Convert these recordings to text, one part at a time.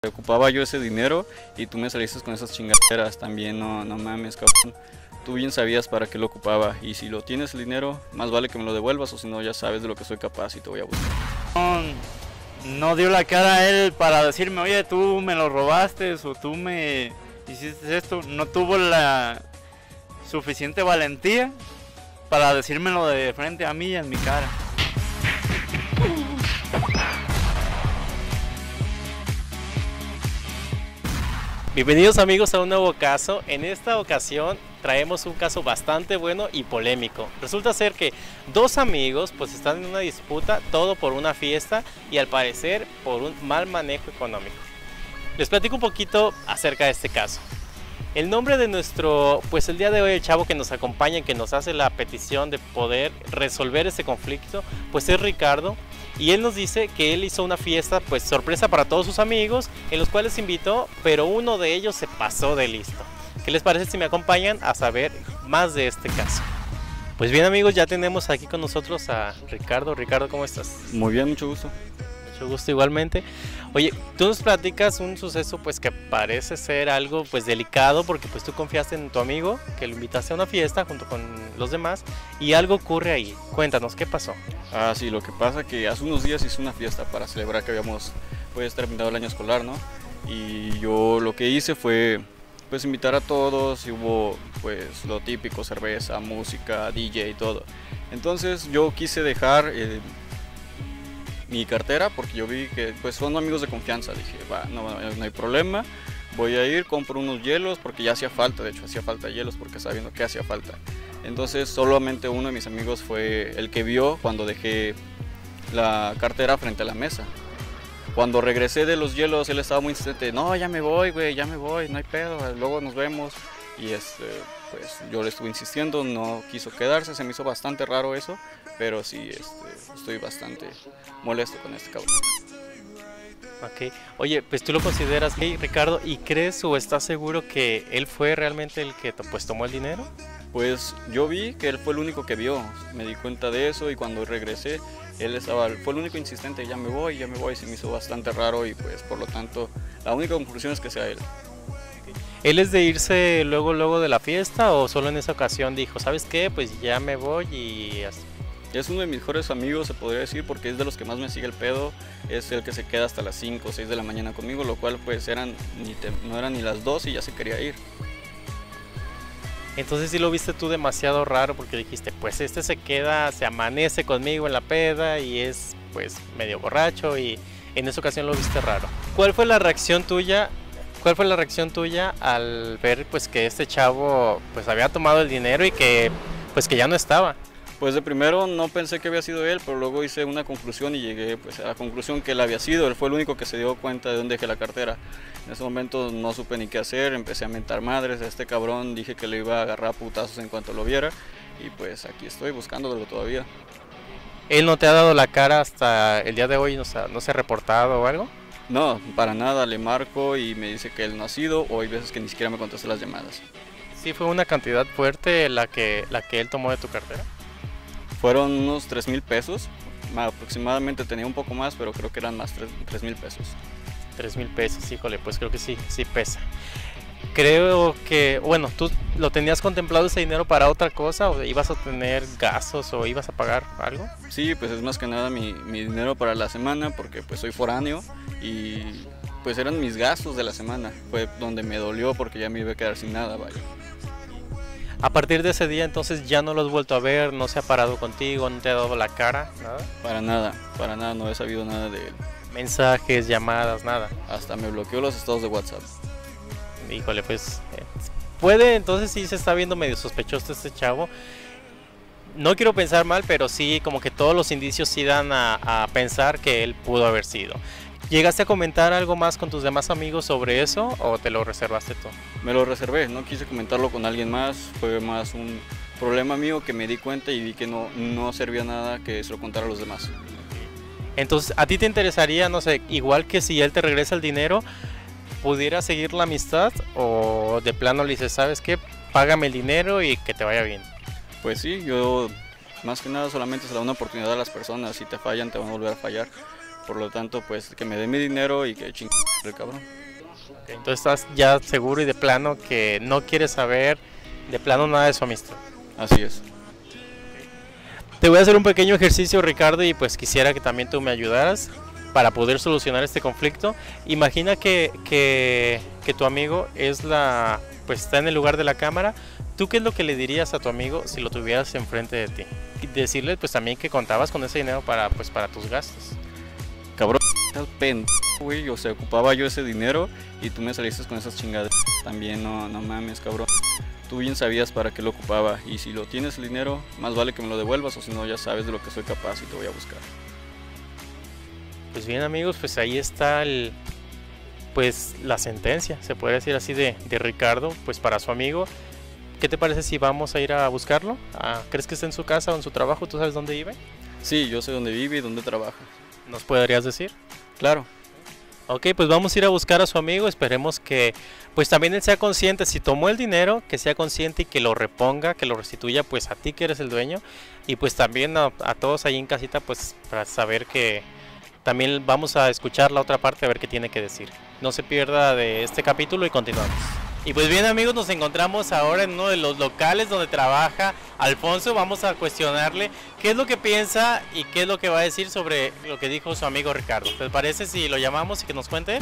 ocupaba yo ese dinero y tú me saliste con esas chingaderas también, no mames, cabrón. Tú bien sabías para qué lo ocupaba y si lo tienes el dinero, más vale que me lo devuelvas o si no ya sabes de lo que soy capaz y te voy a buscar. No dio la cara a él para decirme, oye, tú me lo robaste o tú me hiciste esto. No tuvo la suficiente valentía para decírmelo de frente a mí y en mi cara. Bienvenidos amigos a un nuevo caso. En esta ocasión traemos un caso bastante bueno y polémico. Resulta ser que dos amigos pues están en una disputa, todo por una fiesta y al parecer por un mal manejo económico. Les platico un poquito acerca de este caso. El nombre de nuestro, pues el día de hoy el chavo que nos acompaña, que nos hace la petición de poder resolver este conflicto, pues es Ricardo. Y él nos dice que él hizo una fiesta pues sorpresa para todos sus amigos, en los cuales invitó, pero uno de ellos se pasó de listo. ¿Qué les parece si me acompañan a saber más de este caso? Pues bien amigos, ya tenemos aquí con nosotros a Ricardo. Ricardo, ¿cómo estás? Muy bien, mucho gusto. Mucho gusto igualmente. Oye, tú nos platicas un suceso pues que parece ser algo pues delicado, porque pues tú confiaste en tu amigo, que lo invitaste a una fiesta junto con los demás y algo ocurre ahí. Cuéntanos, ¿qué pasó? Ah, sí, lo que pasa que hace unos días hice una fiesta para celebrar que habíamos pues terminado el año escolar, ¿no? Y yo lo que hice fue pues invitar a todos y hubo pues lo típico, cerveza, música, DJ y todo. Entonces yo quise dejar mi cartera porque yo vi que pues son amigos de confianza. Dije, va, no hay problema, voy a ir, compro unos hielos porque ya hacía falta, de hecho hacía falta hielos porque sabiendo que hacía falta. Entonces solamente uno de mis amigos fue el que vio cuando dejé la cartera frente a la mesa. Cuando regresé de los hielos él estaba muy insistente, no, ya me voy, güey, ya me voy, no hay pedo, luego nos vemos. Y pues yo le estuve insistiendo, no quiso quedarse, se me hizo bastante raro eso, pero sí estoy bastante molesto con este cabrón. Ok, oye, pues tú lo consideras gay, Ricardo, ¿y crees o estás seguro que él fue realmente el que pues tomó el dinero? Pues yo vi que él fue el único que vio, me di cuenta de eso y cuando regresé fue el único insistente, ya me voy, se me hizo bastante raro y pues por lo tanto la única conclusión es que sea él. ¿Él es de irse luego de la fiesta o solo en esa ocasión dijo, ¿sabes qué? Pues ya me voy y así? Es uno de mis mejores amigos, se podría decir, porque es de los que más me sigue el pedo, es el que se queda hasta las 5 o 6 de la mañana conmigo, lo cual pues no eran ni las 2 y ya se quería ir. Entonces sí lo viste tú demasiado raro porque dijiste, pues este se queda, se amanece conmigo en la peda y es pues medio borracho y en esa ocasión lo viste raro. ¿Cuál fue la reacción tuya? ¿Cuál fue la reacción tuya al ver pues que este chavo pues había tomado el dinero y que pues que ya no estaba? Pues de primero no pensé que había sido él, pero luego hice una conclusión y llegué pues a la conclusión que él había sido. Él fue el único que se dio cuenta de dónde dejé la cartera. En ese momento no supe ni qué hacer, empecé a mentar madres a este cabrón, dije que le iba a agarrar a putazos en cuanto lo viera y pues aquí estoy buscándolo todavía. ¿Él no te ha dado la cara hasta el día de hoy, no se ha reportado o algo? No, para nada, le marco y me dice que él no ha sido o hay veces que ni siquiera me contesta las llamadas. ¿Sí fue una cantidad fuerte la que él tomó de tu cartera? Fueron unos 3,000 pesos, aproximadamente tenía un poco más, pero creo que eran más 3,000 pesos. 3,000 pesos, híjole, pues creo que sí pesa. Creo que, bueno, ¿tú lo tenías contemplado ese dinero para otra cosa o ibas a tener gastos o ibas a pagar algo? Sí, pues es más que nada mi dinero para la semana porque pues soy foráneo y pues eran mis gastos de la semana. Fue donde me dolió porque ya me iba a quedar sin nada, vaya. A partir de ese día entonces ya no lo has vuelto a ver, no se ha parado contigo, no te ha dado la cara, nada. Para nada, no he sabido nada de él. Mensajes, llamadas, nada. Hasta me bloqueó los estados de WhatsApp. Híjole, pues puede, entonces sí se está viendo medio sospechoso este chavo. No quiero pensar mal, pero sí como que todos los indicios sí dan a pensar que él pudo haber sido. ¿Llegaste a comentar algo más con tus demás amigos sobre eso o te lo reservaste tú? Me lo reservé, no quise comentarlo con alguien más, fue más un problema mío que me di cuenta y vi que no servía nada que se lo contara a los demás. Entonces, ¿a ti te interesaría, no sé, igual que si él te regresa el dinero, pudiera seguir la amistad o de plano le dices, ¿sabes qué? Págame el dinero y que te vaya bien? Pues sí, yo más que nada solamente se da una oportunidad a las personas, si te fallan te van a volver a fallar. Por lo tanto, pues que me dé mi dinero y que chingue el cabrón. Entonces estás ya seguro y de plano que no quieres saber de plano nada de su amistad. Así es. Te voy a hacer un pequeño ejercicio, Ricardo, y pues quisiera que también tú me ayudaras para poder solucionar este conflicto. Imagina que tu amigo pues está en el lugar de la cámara. ¿Tú qué es lo que le dirías a tu amigo si lo tuvieras enfrente de ti? Decirle pues también que contabas con ese dinero para tus gastos. Cabrón, estás pendejo, güey. O sea, ocupaba yo ese dinero y tú me saliste con esas chingadas. También no mames, cabrón. Tú bien sabías para qué lo ocupaba. Y si lo tienes el dinero, más vale que me lo devuelvas. O si no, ya sabes de lo que soy capaz y te voy a buscar. Pues bien, amigos, pues ahí está pues la sentencia, se puede decir así, de Ricardo, pues para su amigo. ¿Qué te parece si vamos a ir a buscarlo? ¿Crees que está en su casa o en su trabajo? ¿Tú sabes dónde vive? Sí, yo sé dónde vive y dónde trabaja. ¿Nos podrías decir? Claro. Ok, pues vamos a ir a buscar a su amigo. Esperemos que pues también él sea consciente. Si tomó el dinero, que sea consciente y que lo reponga, que lo restituya pues a ti que eres el dueño. Y pues también a todos ahí en casita, pues para saber que también vamos a escuchar la otra parte a ver qué tiene que decir. No se pierda de este capítulo y continuamos. Y pues bien, amigos, nos encontramos ahora en uno de los locales donde trabaja Alfonso. Vamos a cuestionarle qué es lo que piensa y qué es lo que va a decir sobre lo que dijo su amigo Ricardo. ¿Te parece si lo llamamos y que nos cuente?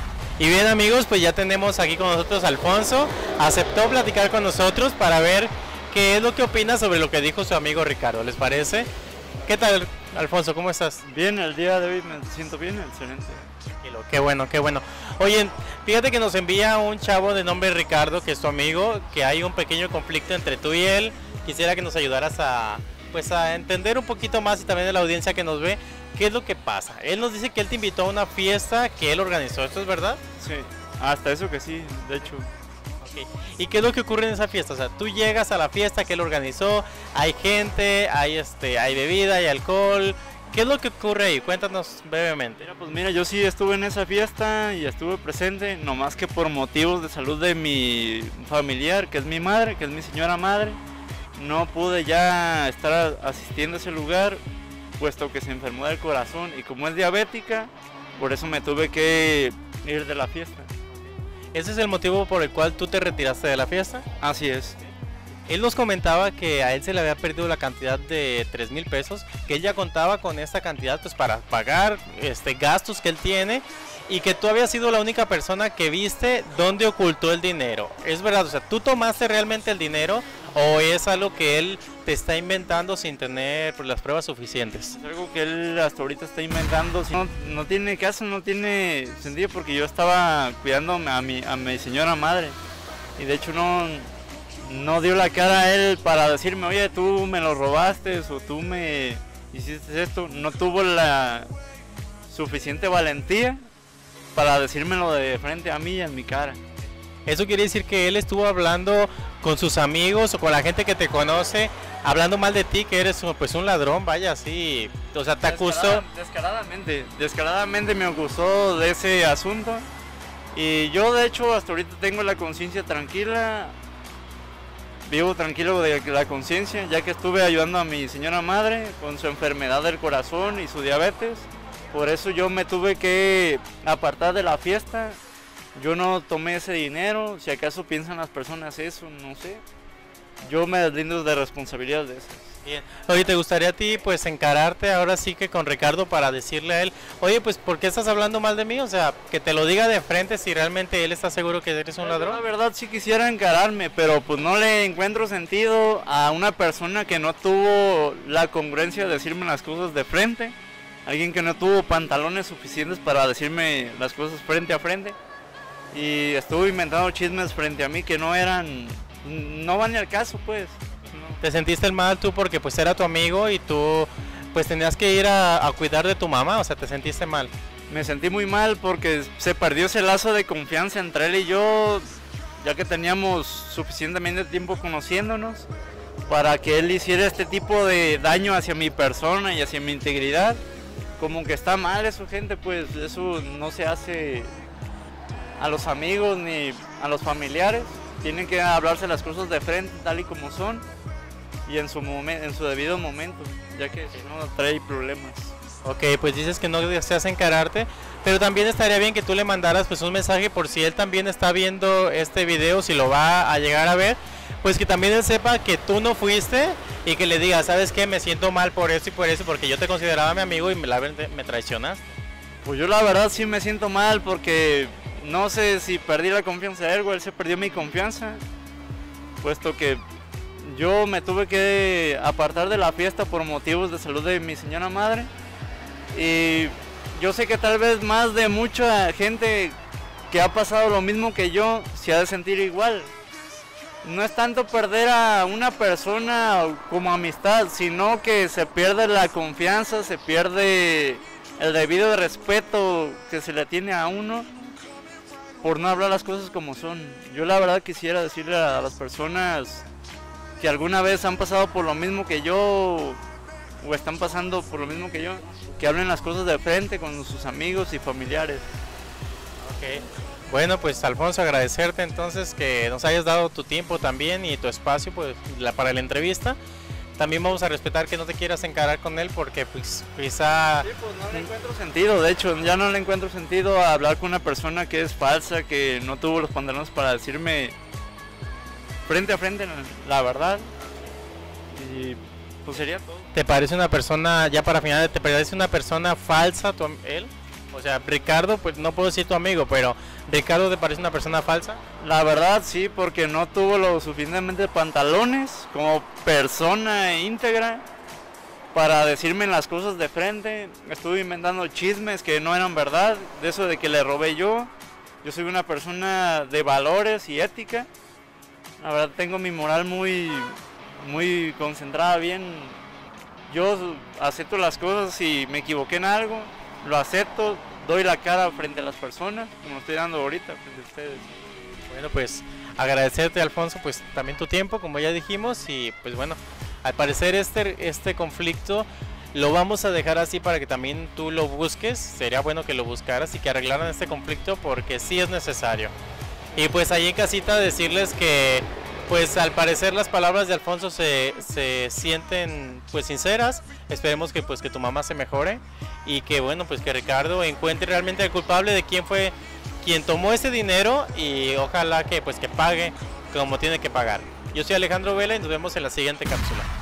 Y bien, amigos, pues ya tenemos aquí con nosotros a Alfonso. Aceptó platicar con nosotros para ver qué es lo que opina sobre lo que dijo su amigo Ricardo. ¿Les parece? ¿Qué tal, Alfonso? ¿Cómo estás? Bien, el día de hoy me siento bien, excelente. Qué bueno, qué bueno. Oye, fíjate que nos envía un chavo de nombre Ricardo, que es tu amigo, que hay un pequeño conflicto entre tú y él. Quisiera que nos ayudaras a entender un poquito más y también de la audiencia que nos ve, qué es lo que pasa. Él nos dice que él te invitó a una fiesta que él organizó, ¿esto es verdad? Sí, hasta eso que sí, de hecho. Okay. ¿Y qué es lo que ocurre en esa fiesta? O sea, tú llegas a la fiesta que él organizó, hay gente, hay bebida, hay alcohol. ¿Qué es lo que ocurre ahí? Cuéntanos brevemente. Mira, yo sí estuve en esa fiesta y estuve presente, nomás que por motivos de salud de mi familiar, que es mi madre, que es mi señora madre, no pude ya estar asistiendo a ese lugar, puesto que se enfermó del corazón y como es diabética, por eso me tuve que ir de la fiesta. ¿Ese es el motivo por el cual tú te retiraste de la fiesta? Así es. Él nos comentaba que a él se le había perdido la cantidad de 3,000 pesos, que él ya contaba con esta cantidad pues para pagar gastos que él tiene y que tú habías sido la única persona que viste dónde ocultó el dinero. ¿Es verdad? O sea, ¿tú tomaste realmente el dinero o es algo que él te está inventando sin tener pues, las pruebas suficientes? Es algo que él hasta ahorita está inventando. No tiene caso, no tiene sentido porque yo estaba cuidando a mi señora madre y de hecho no dio la cara a él para decirme, oye, tú me lo robaste o tú me hiciste esto. No tuvo la suficiente valentía para decírmelo de frente a mí y en mi cara. Eso quiere decir que él estuvo hablando con sus amigos o con la gente que te conoce, hablando mal de ti, que eres pues un ladrón, vaya, así. O sea, te acusó. Descaradamente me acusó de ese asunto. Y yo, de hecho, hasta ahorita tengo la conciencia tranquila. Vivo tranquilo de la conciencia, ya que estuve ayudando a mi señora madre con su enfermedad del corazón y su diabetes. Por eso yo me tuve que apartar de la fiesta. Yo no tomé ese dinero, si acaso piensan las personas eso, no sé. Yo me deslindo de responsabilidad de eso. Bien. Oye, ¿te gustaría a ti pues encararte ahora sí que con Ricardo para decirle a él, oye, pues ¿por qué estás hablando mal de mí? O sea, que te lo diga de frente si realmente él está seguro que eres un ladrón. La verdad sí quisiera encararme, pero pues no le encuentro sentido a una persona que no tuvo la congruencia de decirme las cosas de frente. Alguien que no tuvo pantalones suficientes para decirme las cosas frente a frente. Y estuvo inventando chismes frente a mí que no van ni al caso pues. ¿Te sentiste mal tú porque pues era tu amigo y tú pues tenías que ir a cuidar de tu mamá? O sea, ¿te sentiste mal? Me sentí muy mal porque se perdió ese lazo de confianza entre él y yo, ya que teníamos suficientemente tiempo conociéndonos para que él hiciera este tipo de daño hacia mi persona y hacia mi integridad. Como que está mal eso, gente, pues eso no se hace a los amigos ni a los familiares. Tienen que hablarse las cosas de frente tal y como son y en su debido momento, ya que si no trae problemas. Ok, pues dices que no deseas encararte, pero también estaría bien que tú le mandaras pues un mensaje por si él también está viendo este video, si lo va a llegar a ver, pues que también él sepa que tú no fuiste y que le digas, ¿sabes qué? Me siento mal por eso y por eso, porque yo te consideraba mi amigo y me traicionaste. Pues yo la verdad sí me siento mal porque no sé si perdí la confianza de él o él se perdió mi confianza, puesto que yo me tuve que apartar de la fiesta por motivos de salud de mi señora madre. Y yo sé que tal vez más de mucha gente que ha pasado lo mismo que yo se ha de sentir igual. No es tanto perder a una persona como amistad, sino que se pierde la confianza, se pierde el debido respeto que se le tiene a uno por no hablar las cosas como son. Yo la verdad quisiera decirle a las personas que alguna vez han pasado por lo mismo que yo o están pasando por lo mismo que yo, que hablen las cosas de frente con sus amigos y familiares. Ok. Bueno, pues Alfonso, agradecerte entonces que nos hayas dado tu tiempo también y tu espacio pues, para la entrevista. También vamos a respetar que no te quieras encarar con él porque pues quizá... Sí, pues no le encuentro sentido, de hecho ya no le encuentro sentido a hablar con una persona que es falsa, que no tuvo los pantalones para decirme frente a frente la verdad. Y pues sería todo. ¿Te parece una persona, ya para final, te parece una persona falsa él? O sea, Ricardo, pues no puedo decir tu amigo, pero ¿Ricardo te parece una persona falsa? La verdad sí, porque no tuvo lo suficientemente pantalones como persona íntegra para decirme las cosas de frente. Estuve inventando chismes que no eran verdad, de eso de que le robé yo. Yo soy una persona de valores y ética. La verdad tengo mi moral muy concentrada bien. Yo acepto las cosas, si me equivoqué en algo, lo acepto, doy la cara frente a las personas, como estoy dando ahorita frente a ustedes. Bueno, pues agradecerte, Alfonso, pues también tu tiempo, como ya dijimos, y pues bueno, al parecer este conflicto lo vamos a dejar así para que también tú lo busques. Sería bueno que lo buscaras y que arreglaran este conflicto porque sí es necesario. Y pues ahí en casita decirles que pues al parecer las palabras de Alfonso se sienten pues sinceras. Esperemos que pues que tu mamá se mejore y que bueno pues que Ricardo encuentre realmente al culpable de quién fue quien tomó ese dinero y ojalá que pues que pague como tiene que pagar. Yo soy Alejandro Vela y nos vemos en la siguiente cápsula.